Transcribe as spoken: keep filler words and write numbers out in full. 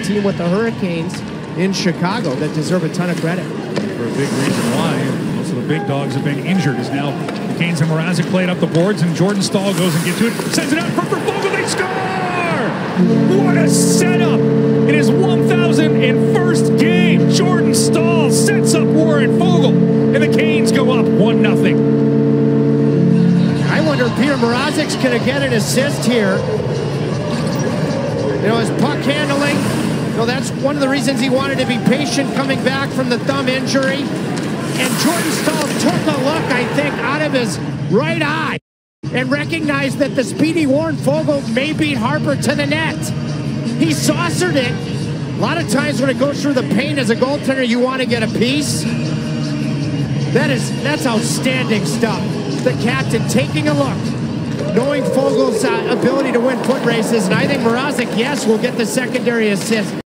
team with the Hurricanes in Chicago that deserve a ton of credit. For a big reason why. Most of the big dogs have been injured. As now the Canes and Mrazek played up the boards, and Jordan Staal goes and gets to it. Sends it out for Foegele. They score! What a setup! In his one thousand first game, Jordan Staal sets up Warren Foegele, and the Canes go up one nothing. I wonder if Peter Mrazek's going to get an assist here. You know, his puck handling, you know, that's one of the reasons he wanted to be patient coming back from the thumb injury. And Jordan Staal took a look, I think, out of his right eye and recognized that the speedy Warren Foegele may beat Harper to the net. He saucered it. A lot of times when it goes through the paint as a goaltender, you want to get a piece. That is, that's outstanding stuff. The captain taking a look, knowing Foegele's uh, ability to win foot races, and I think Mrazek, yes, will get the secondary assist.